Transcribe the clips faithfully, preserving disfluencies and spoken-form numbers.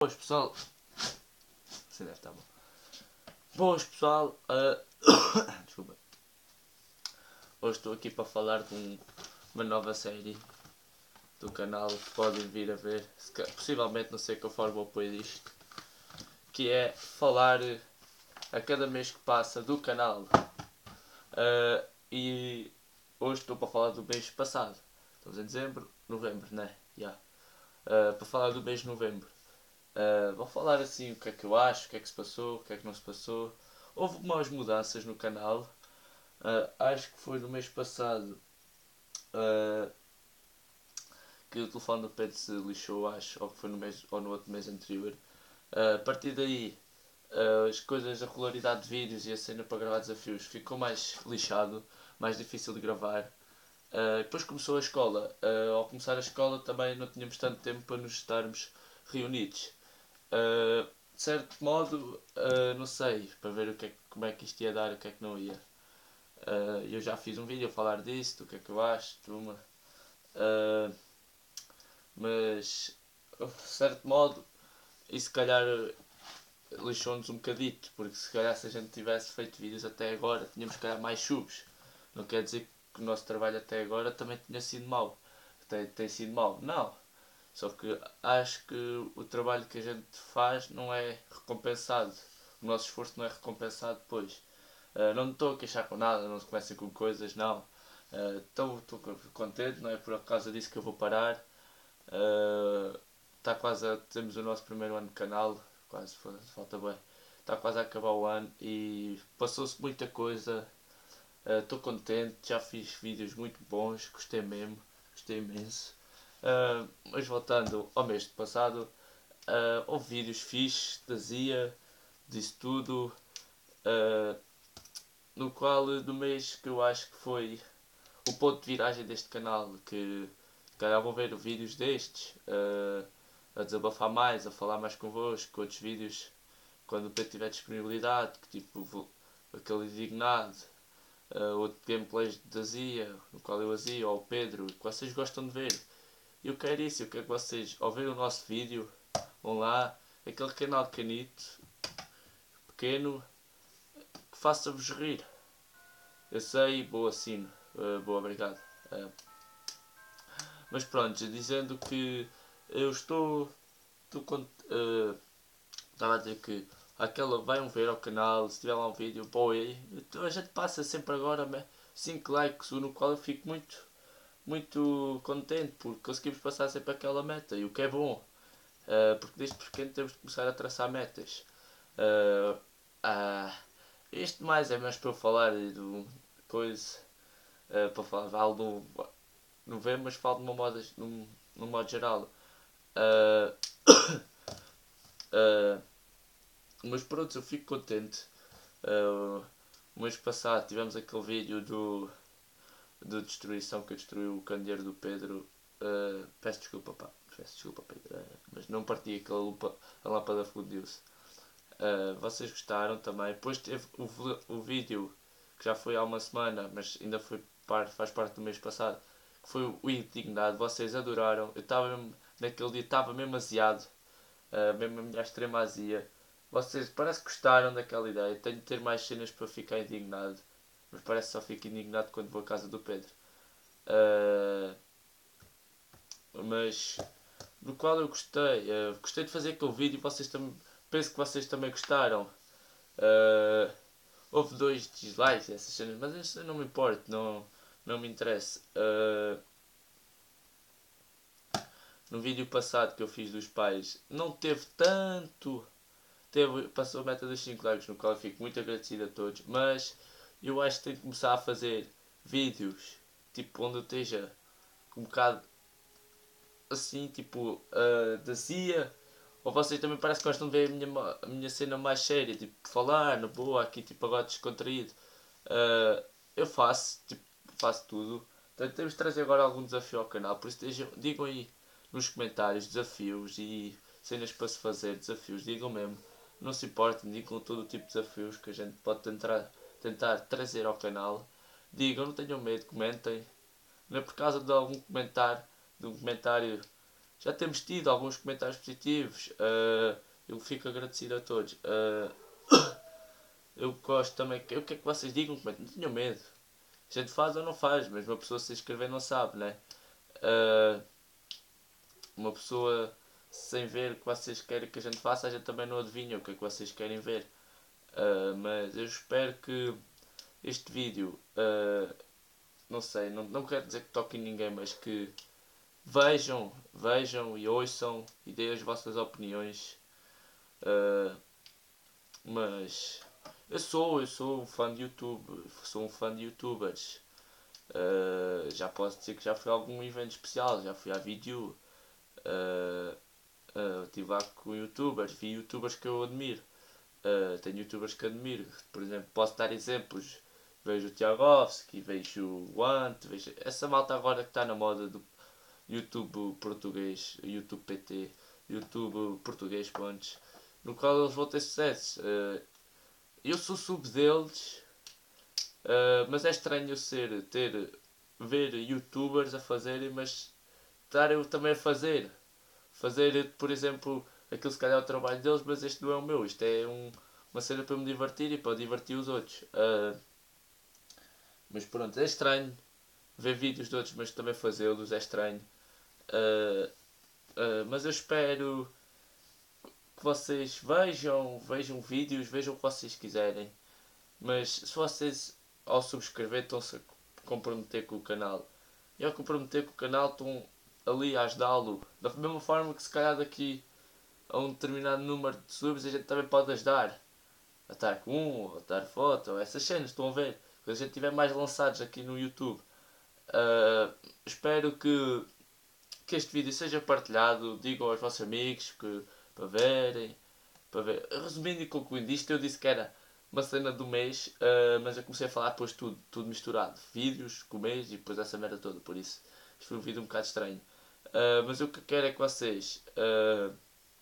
Boas pessoal, sim, deve estar bom. Boas pessoal, uh... desculpa. Hoje estou aqui para falar de um, uma nova série do canal que podem vir a ver, se, possivelmente não sei conforme vou pôr isto, que é falar a cada mês que passa do canal. Uh, e hoje estou para falar do mês passado. Estamos em dezembro, novembro, né? Yeah. Uh, para falar do mês de novembro. Uh, vou falar assim o que é que eu acho, o que é que se passou, o que é que não se passou. Houve umas mudanças no canal. Uh, acho que foi no mês passado uh, que o telefone do Pedro se lixou, acho, ou que foi no mês ou no outro mês anterior. Uh, a partir daí uh, as coisas, a regularidade de vídeos e a cena para gravar desafios ficou mais lixado, mais difícil de gravar. Uh, depois começou a escola. Uh, ao começar a escola também não tínhamos tanto tempo para nos estarmos reunidos. Uh, de certo modo, uh, não sei, para ver o que é, como é que isto ia dar e o que é que não ia. Uh, eu já fiz um vídeo a falar disso, do que é que eu acho, de uma. Uh, mas, de certo modo, e se calhar lixou-nos um bocadito, porque se calhar se a gente tivesse feito vídeos até agora, tínhamos se calhar mais subs. Não quer dizer que o nosso trabalho até agora também tinha sido mau. Tem, tem sido mau. Não. Só que acho que o trabalho que a gente faz não é recompensado. O nosso esforço não é recompensado depois. Uh, não me estou a queixar com nada, não se comecem com coisas, não. Estou uh, contente, não é por causa disso que eu vou parar. Uh, tá quase a, temos o nosso primeiro ano de canal, quase falta bem. Está quase a acabar o ano e passou-se muita coisa. Estou uh, contente, já fiz vídeos muito bons, gostei mesmo, gostei imenso. Uh, mas voltando ao mês passado, uh, houve vídeos fixes da Zia, disso tudo, uh, no qual do mês que eu acho que foi o ponto de viragem deste canal, que calhar vão ver vídeos destes, uh, a desabafar mais, a falar mais convosco, outros vídeos quando o Pedro tiver disponibilidade, que tipo vou, aquele indignado, uh, outro gameplays da Zia, no qual eu a Zia ou o Pedro, que vocês gostam de ver. Eu quero isso, eu quero que vocês, ao ver o nosso vídeo, vão lá, aquele canal canito, pequeno, que faça-vos rir. Eu sei, boa sino, uh, boa, obrigado. Uh, mas pronto, dizendo que eu estou, estou com, uh, estava a dizer que aquela vai ver ao canal, se tiver lá um vídeo, boa aí, a gente passa sempre agora cinco likes, no qual eu fico muito muito contente porque conseguimos passar sempre aquela meta e o que é bom, uh, porque desde pequeno temos de começar a traçar metas. Uh, uh, isto mais é mais para eu falar de coisa, uh, para falar vale do novembro, mas falo de uma moda, num, num modo geral. Uh, uh, mas pronto, eu fico contente. Uh, o mês passado tivemos aquele vídeo do de destruição que destruiu o candeeiro do Pedro. Uh, peço desculpa, pá. Peço desculpa, Pedro. Uh, mas não parti aquela lupa, a lâmpada fundiu-se. Uh, vocês gostaram também. Depois teve o, o vídeo que já foi há uma semana, mas ainda foi par, faz parte do mês passado. Que foi o indignado. Vocês adoraram. Eu estava mesmo, naquele dia estava mesmo aziado. Uh, mesmo a minha extrema azia. Vocês parece que gostaram daquela ideia. Tenho de ter mais cenas para ficar indignado. Mas parece que só fico indignado quando vou à casa do Pedro. Uh, mas do qual eu gostei. Uh, gostei de fazer aquele vídeo e vocês também. Penso que vocês também gostaram. Uh, houve dois dislikes essas cenas, mas isso não me importa, não, não me interessa. Uh, no vídeo passado que eu fiz dos pais não teve tanto. Teve, passou a meta dos cinco likes, no qual eu fico muito agradecido a todos, mas eu acho que tenho que começar a fazer vídeos tipo onde eu esteja com um bocado assim, tipo, uh, da Zia, ou vocês também parece que gostam de ver a minha, a minha cena mais séria, tipo, falar na boa, aqui tipo agora descontraído. Uh, eu faço, tipo, faço tudo. Portanto, temos de trazer agora algum desafio ao canal, por isso digam, digam aí nos comentários desafios e cenas para se fazer, desafios, digam mesmo. Não se importem, digam todo o tipo de desafios que a gente pode tentar, tentar trazer ao canal. Digam, não tenham medo, comentem. Não é por causa de algum comentário, de um comentário já temos tido alguns comentários positivos. Uh, eu fico agradecido a todos. Uh, eu gosto também. O que é que vocês digam? Não tenham medo. A gente faz ou não faz, mas uma pessoa se inscrever não sabe, né? Uh, uma pessoa sem ver o que vocês querem que a gente faça, a gente também não adivinha o que é que vocês querem ver. Uh, mas eu espero que este vídeo, uh, não sei, não, não quero dizer que toque em ninguém, mas que vejam, vejam e ouçam e deem as vossas opiniões. Uh, mas eu sou, eu sou um fã de YouTube, sou um fã de youtubers. Uh, já posso dizer que já fui a algum evento especial, já fui à vídeo. Uh, uh, estive lá com youtubers, vi youtubers que eu admiro. Uh, tenho youtubers que admiro. Por exemplo, posso dar exemplos. Vejo o Tiagovski, vejo o Ant, vejo essa malta agora que está na moda do YouTube português, YouTube P T, YouTube português, pontos, no qual eles vão ter sucesso. Uh, eu sou sub deles, uh, mas é estranho eu ser, ter, ver youtubers a fazerem, mas estar eu também a fazer. Fazer, por exemplo, aquilo se calhar é o trabalho deles, mas este não é o meu. Isto é um, uma cena para me divertir e para divertir os outros. Uh, mas pronto, é estranho ver vídeos de outros, mas também fazê-los é estranho. Uh, uh, mas eu espero que vocês vejam, vejam vídeos, vejam o que vocês quiserem. Mas se vocês, ao subscrever, estão-se a comprometer com o canal. E ao comprometer com o canal, estão ali a ajudá-lo. Da mesma forma que se calhar daqui a um determinado número de subs a gente também pode ajudar. A estar com um, ou a dar foto, ou essas cenas, estão a ver? Quando a gente tiver mais lançados aqui no YouTube. Uh, espero que, que este vídeo seja partilhado. Digam aos vossos amigos que, para verem. Para ver. Resumindo e concluindo isto, eu disse que era uma cena do mês, uh, mas eu comecei a falar depois tudo, tudo misturado. Vídeos com o mês e depois essa merda toda. Por isso, isto foi um vídeo um bocado estranho. Uh, mas o que eu quero é que vocês uh,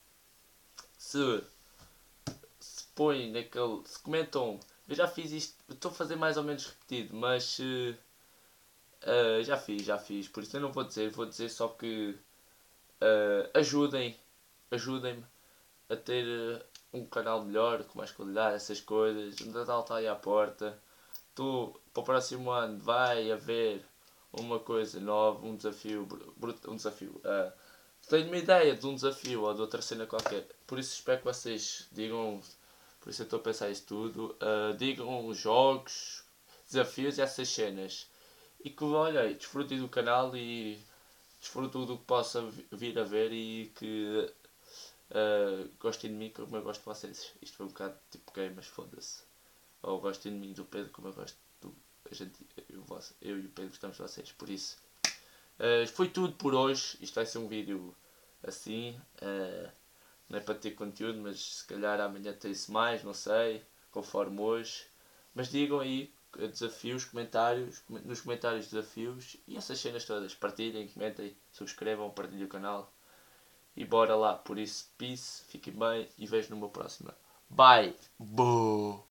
se, se põem naquele. Se comentam. Eu já fiz isto, estou a fazer mais ou menos repetido, mas uh, uh, já fiz, já fiz. Por isso eu não vou dizer, vou dizer só que uh, ajudem, ajudem-me a ter uh, um canal melhor, com mais qualidade, essas coisas. O Natal está aí à porta. Tu, para o próximo ano vai haver uma coisa nova, um desafio, um desafio. Uh, tenho uma ideia de um desafio ou de outra cena qualquer. Por isso espero que vocês digam, por isso eu estou a pensar isso tudo, uh, digam os jogos, desafios e essas cenas. E que, olha, desfrutem do canal e desfrutem do que possa vir a ver e que uh, gostem de mim como eu gosto de vocês. Isto foi um bocado tipo gay, mas foda-se. Ou gostem de mim do Pedro como eu gosto do... A gente, eu, eu e o Pedro gostamos de vocês, por isso. Uh, foi tudo por hoje. Isto vai ser um vídeo assim. Uh, não é para ter conteúdo, mas se calhar amanhã tem-se mais, não sei. Conforme hoje. Mas digam aí desafios, comentários, nos comentários desafios e essas cenas todas. Partilhem, comentem, subscrevam, partilhem o canal. E bora lá. Por isso, peace, fiquem bem e vejo numa próxima. Bye! Boo!